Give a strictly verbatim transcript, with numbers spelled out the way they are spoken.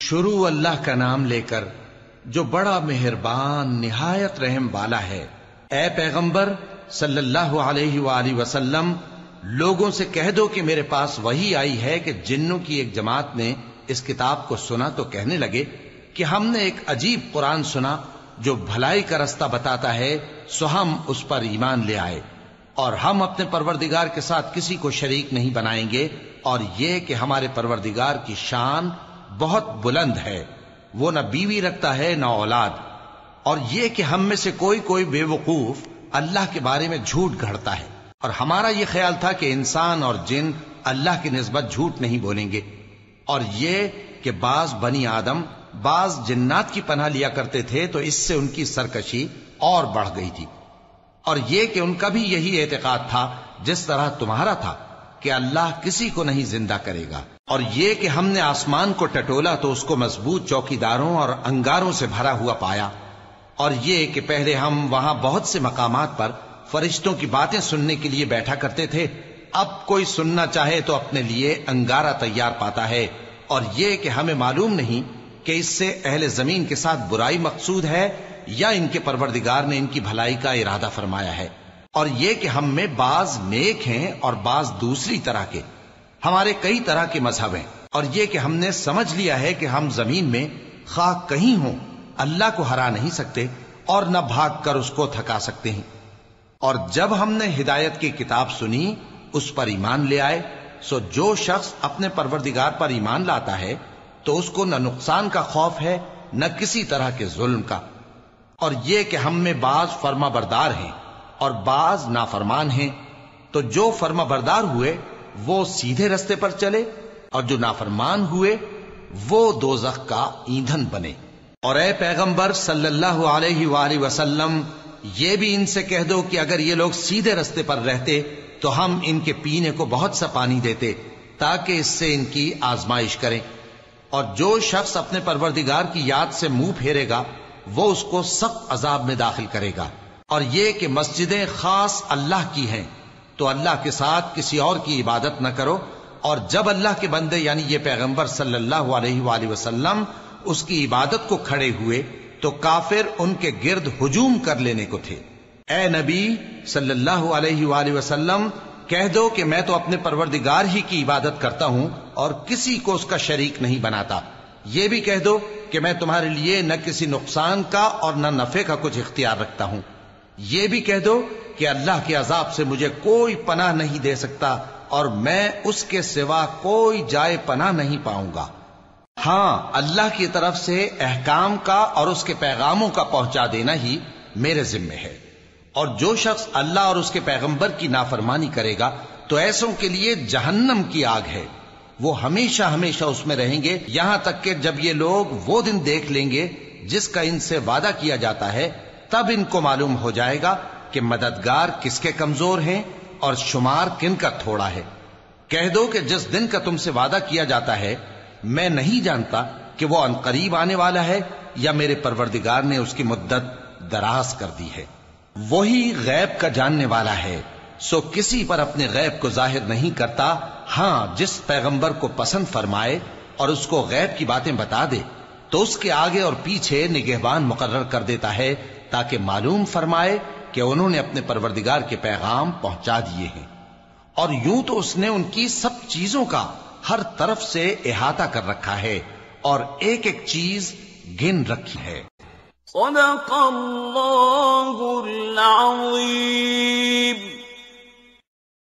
شروع اللہ کا نام لے کر جو بڑا مہربان نہایت رحم والا ہے۔ اے پیغمبر صلی اللہ علیہ وآلہ وسلم، لوگوں سے کہہ دو کہ میرے پاس وحی آئی ہے کہ جنوں کی ایک جماعت نے اس کتاب کو سنا تو کہنے لگے کہ ہم نے ایک عجیب قرآن سنا جو بھلائی کا رستہ بتاتا ہے، سو ہم اس پر ایمان لے آئے، اور ہم اپنے پروردگار کے ساتھ کسی کو شریک نہیں بنائیں گے، اور یہ کہ ہمارے پروردگار کی شان بہت بلند ہے، وہ نہ بیوی رکھتا ہے نہ اولاد، اور یہ کہ ہم میں سے کوئی کوئی بے وقوف اللہ کے بارے میں جھوٹ گھڑتا ہے، اور ہمارا یہ خیال تھا کہ انسان اور جن اللہ کی نسبت جھوٹ نہیں بولیں گے، اور یہ کہ بعض بنی آدم بعض جنات کی پناہ لیا کرتے تھے تو اس سے ان کی سرکشی اور بڑھ گئی تھی، اور یہ کہ ان کا بھی یہی اعتقاد تھا جس طرح تمہارا تھا کہ اللہ کسی کو نہیں زندہ کرے گا، اور یہ کہ ہم نے آسمان کو ٹٹولا تو اس کو مضبوط چوکیداروں اور انگاروں سے بھرا ہوا پایا، اور یہ کہ پہلے ہم وہاں بہت سے مقامات پر فرشتوں کی باتیں سننے کے لیے بیٹھا کرتے تھے، اب کوئی سننا چاہے تو اپنے لیے انگارہ تیار پاتا ہے، اور یہ کہ ہمیں معلوم نہیں کہ اس سے اہل زمین کے ساتھ برائی مقصود ہے یا ان کے پروردگار نے ان کی بھلائی کا ارادہ فرمایا ہے، اور یہ کہ ہم میں بعض نیک ہیں اور بعض دوسری طرح کے، ہمارے کئی طرح کے مذہب ہیں، اور یہ کہ ہم نے سمجھ لیا ہے کہ ہم زمین میں خواہ کہیں ہوں اللہ کو ہرا نہیں سکتے اور نہ بھاگ کر اس کو تھکا سکتے ہیں، اور جب ہم نے ہدایت کی کتاب سنی اس پر ایمان لے آئے، سو جو شخص اپنے پروردگار پر ایمان لاتا ہے تو اس کو نہ نقصان کا خوف ہے نہ کسی طرح کے ظلم کا، اور یہ کہ ہم میں بعض فرما بردار ہیں اور بعض نافرمان ہیں، تو جو فرما بردار ہوئے وہ سیدھے رستے پر چلے، اور جو نافرمان ہوئے وہ دوزخ کا ایندھن بنے۔ اور اے پیغمبر صلی اللہ علیہ وآلہ وسلم، یہ بھی ان سے کہہ دو کہ اگر یہ لوگ سیدھے رستے پر رہتے تو ہم ان کے پینے کو بہت سا پانی دیتے تاکہ اس سے ان کی آزمائش کریں، اور جو شخص اپنے پروردگار کی یاد سے منہ پھیرے گا وہ اس کو سخت عذاب میں داخل کرے گا، اور یہ کہ مسجدیں خاص اللہ کی ہیں تو اللہ کے ساتھ کسی اور کی عبادت نہ کرو، اور جب اللہ کے بندے یعنی یہ پیغمبر صلی اللہ علیہ وآلہ وسلم اس کی عبادت کو کھڑے ہوئے تو کافر ان کے گرد ہجوم کر لینے کو تھے۔ اے نبی صلی اللہ علیہ وآلہ وسلم، کہہ دو کہ میں تو اپنے پروردگار ہی کی عبادت کرتا ہوں اور کسی کو اس کا شریک نہیں بناتا، یہ بھی کہہ دو کہ میں تمہارے لیے نہ کسی نقصان کا اور نہ نفع کا کچھ اختیار رکھتا ہوں، یہ بھی کہہ دو کہ اللہ کے عذاب سے مجھے کوئی پناہ نہیں دے سکتا اور میں اس کے سوا کوئی جائے پناہ نہیں پاؤں گا، ہاں اللہ کی طرف سے احکام کا اور اس کے پیغاموں کا پہنچا دینا ہی میرے ذمہ ہے، اور جو شخص اللہ اور اس کے پیغمبر کی نافرمانی کرے گا تو ایسوں کے لیے جہنم کی آگ ہے، وہ ہمیشہ ہمیشہ اس میں رہیں گے، یہاں تک کہ جب یہ لوگ وہ دن دیکھ لیں گے جس کا ان سے وعدہ کیا جاتا ہے، تب ان کو معلوم ہو جائے گا کہ مددگار کس کے کمزور ہیں اور شمار کن کا تھوڑا ہے۔ کہہ دو کہ جس دن کا تم سے وعدہ کیا جاتا ہے میں نہیں جانتا کہ وہ عنقریب آنے والا ہے یا میرے پروردگار نے اس کی مدت دراز کر دی ہے، وہی غیب کا جاننے والا ہے، سو کسی پر اپنے غیب کو ظاہر نہیں کرتا، ہاں جس پیغمبر کو پسند فرمائے اور اس کو غیب کی باتیں بتا دے تو اس کے آگے اور پیچھے نگہبان مقرر کر دیتا ہے تاکہ معلوم فرمائے کہ انہوں نے اپنے پروردگار کے پیغام پہنچا دیے ہیں، اور یوں تو اس نے ان کی سب چیزوں کا ہر طرف سے احاطہ کر رکھا ہے اور ایک ایک چیز گن رکھی ہے۔ صدق اللہ العظیم۔